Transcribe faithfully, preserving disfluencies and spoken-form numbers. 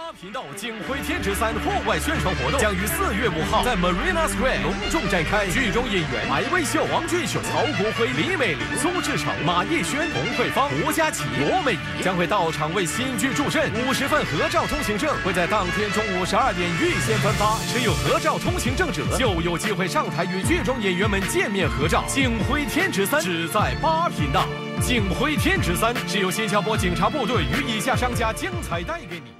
八频道警徽天职三户外宣传活动将于四月五号在 Marina Square 隆重展开。剧中演员白微秀、王俊雄、曹国辉、李美玲、苏志成、马叶轩、洪慧芳、吴佳琪、罗美仪将会到场为新剧助阵。五十份合照通行证会在当天中午十二点预先分发，持有合照通行证者就有机会上台与剧中演员们见面合照。警徽天职三只在八频道。警徽天职三是由新加坡警察部队与以下商家精彩带给你。